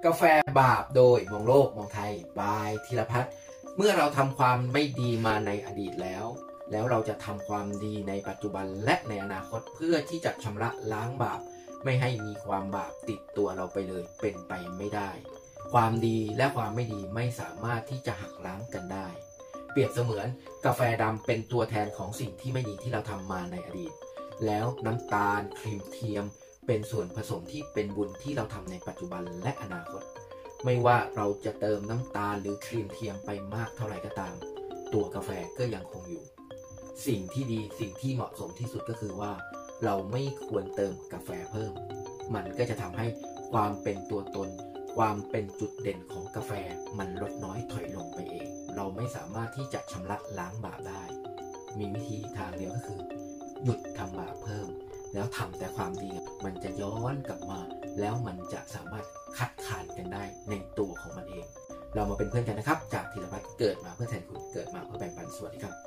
กาแฟบาปโดยมองโลกมองไทยบายธีรพัฒน์เมื่อเราทำความไม่ดีมาในอดีตแล้วเราจะทำความดีในปัจจุบันและในอนาคตเพื่อที่จะชำระล้างบาปไม่ให้มีความบาปติดตัวเราไปเลยเป็นไปไม่ได้ความดีและความไม่ดีไม่สามารถที่จะหักล้างกันได้เปรียบเสมือนกาแฟดำเป็นตัวแทนของสิ่งที่ไม่ดีที่เราทำมาในอดีตแล้วน้ำตาลครีมเทียมเป็นส่วนผสมที่เป็นบุญที่เราทำในปัจจุบันและอนาคตไม่ว่าเราจะเติมน้ำตาลหรือครีมเทียมไปมากเท่าไหร่ก็ตามตัวกาแฟก็ยังคงอยู่สิ่งที่ดีสิ่งที่เหมาะสมที่สุดก็คือว่าเราไม่ควรเติมกาแฟเพิ่มมันก็จะทำให้ความเป็นตัวตนความเป็นจุดเด่นของกาแฟมันลดน้อยถอยลงไปเองเราไม่สามารถที่จะชำระล้างบาปได้มีวิธีทางเดียวก็คือหยุดทำบาปเพิ่มแล้วทำแต่ความดีมันจะย้อนกลับมาแล้วมันจะสามารถคัดค้านกันได้ในตัวของมันเองเรามาเป็นเพื่อนกันนะครับจากธีรพัฒน์เกิดมาเพื่อแทนคุณเกิดมาเพื่อแบ่งปันสวัสดีครับ